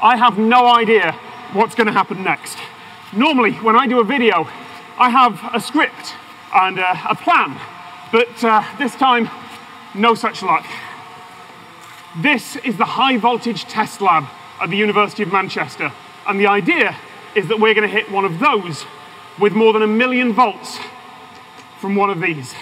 I have no idea what's going to happen next. Normally, when I do a video, I have a script and a plan, but this time, no such luck. This is the high voltage test lab at the University of Manchester, and the idea is that we're going to hit one of those with more than 1,000,000 volts from one of these.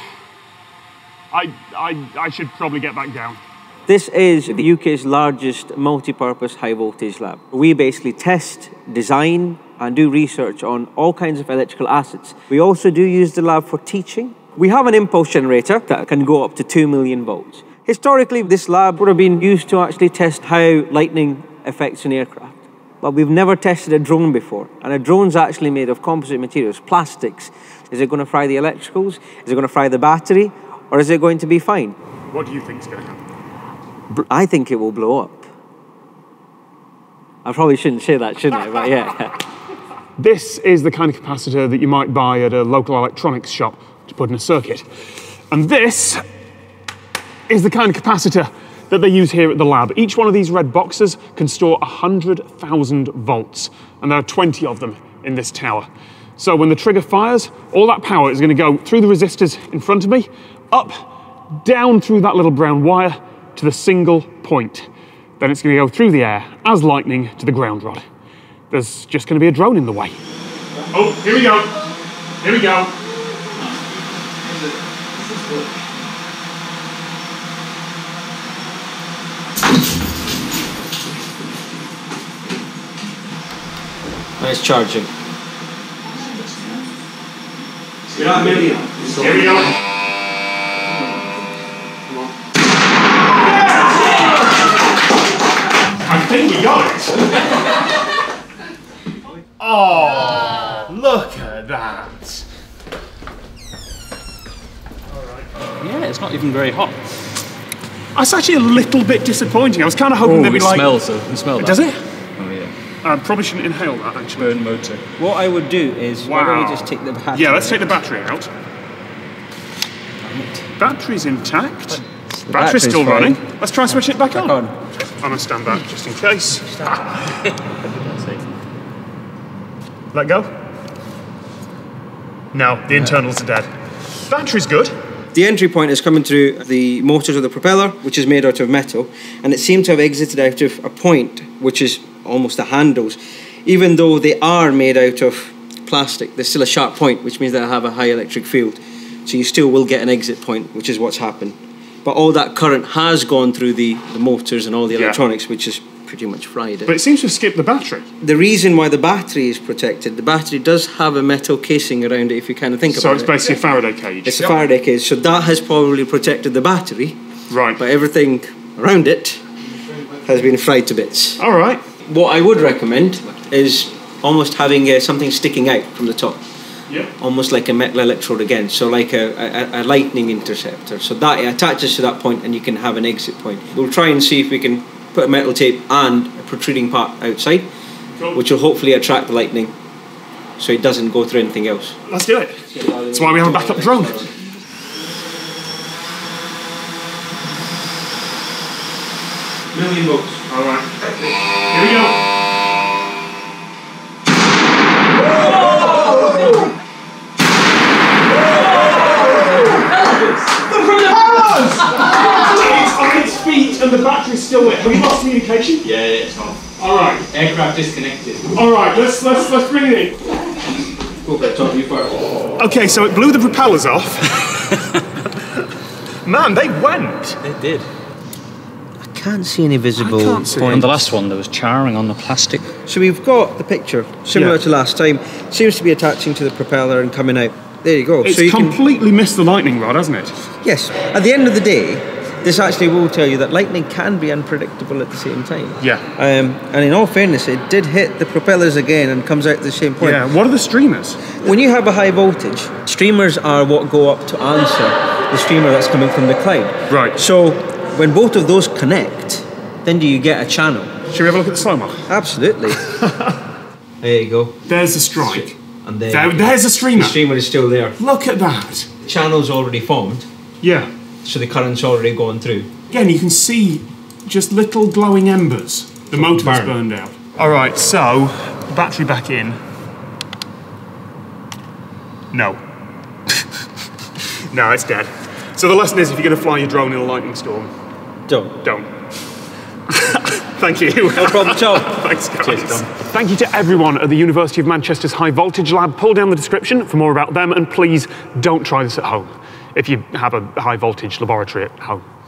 I should probably get back down. This is the UK's largest multi-purpose high voltage lab. We basically test, design, and do research on all kinds of electrical assets. We also do use the lab for teaching. We have an impulse generator that can go up to 2 million volts. Historically, this lab would have been used to actually test how lightning affects an aircraft. But we've never tested a drone before. And a drone's actually made of composite materials, plastics. Is it going to fry the electricals? Is it going to fry the battery? Or is it going to be fine? What do you think is going to happen? I think it will blow up. I probably shouldn't say that, shouldn't I? But yeah. This is the kind of capacitor that you might buy at a local electronics shop to put in a circuit. And this is the kind of capacitor that they use here at the lab. Each one of these red boxes can store 100,000 volts, and there are 20 of them in this tower. So when the trigger fires, all that power is going to go through the resistors in front of me, up, down through that little brown wire to the single point. Then it's going to go through the air as lightning to the ground rod. There's just going to be a drone in the way. Oh, here we go. Here we go. Nice charging. Here we go. I think we got it. Oh, look at that. Yeah, it's not even very hot. That's actually a little bit disappointing. I was kind of hoping they'd be like... Smells though. You smell that? Does it? Oh yeah. I probably shouldn't inhale that, actually. Burn motor. What I would do is, why don't we just take the battery? Yeah, let's take the battery out. Battery's intact. Battery's still running. Let's try and switch it back on. I'm going to stand back just in case. Let go. No, the internals are dead. Battery's good. The entry point is coming through the motors of the propeller, which is made out of metal, and it seemed to have exited out of a point, which is almost the handles. Even though they are made out of plastic, there's still a sharp point, which means they'll have a high electric field. So you still will get an exit point, which is what's happened. But all that current has gone through the motors and all the electronics, which is pretty much fried it. But it seems to have skipped the battery. The reason why the battery is protected, the battery does have a metal casing around it, if you kind of think about it. So it's basically a Faraday cage. It's a Faraday cage, so that has probably protected the battery. Right. But everything around it has been fried to bits. All right. What I would recommend is almost having something sticking out from the top. Yeah. Almost like a metal electrode again, so like a lightning interceptor. So that attaches to that point and you can have an exit point. We'll try and see if we can put a metal tape and a protruding part outside, which will hopefully attract the lightning so it doesn't go through anything else. Let's do it. That's why we have a backup drone. Million volts. All right. Here we go. And the battery's still lit. Have you lost communication? Yeah, it's on. All right. Aircraft disconnected. All right. Let's bring it in. Go for the top, you first. Okay, so it blew the propellers off. Man, they went. It did. I can't see any visible points. On the last one, there was charring on the plastic. So we've got the picture, similar to last time. Seems to be attaching to the propeller and coming out. There you go. It's so you completely missed the lightning rod, hasn't it? Yes. At the end of the day, this actually will tell you that lightning can be unpredictable at the same time. Yeah. And in all fairness, it did hit the propellers again and comes out at the same point. Yeah. What are the streamers? When you have a high voltage, streamers are what go up to answer the streamer that's coming from the cloud. Right. So when both of those connect, then do you get a channel? Should we have a look at the slow-mo? Absolutely. There you go. There's the strike. And there's the streamer. The streamer is still there. Look at that. The channel's already formed. Yeah. So the current's already gone through. Again, you can see just little glowing embers. The motor's burned out. All right, so battery back in. No. No, it's dead. So the lesson is, if you're going to fly your drone in a lightning storm, don't. Thank you. No problem at all. Thanks, guys. Cheers, Tom. Thank you to everyone at the University of Manchester's High Voltage Lab. Pull down the description for more about them, and please don't try this at home if you have a high voltage laboratory at home.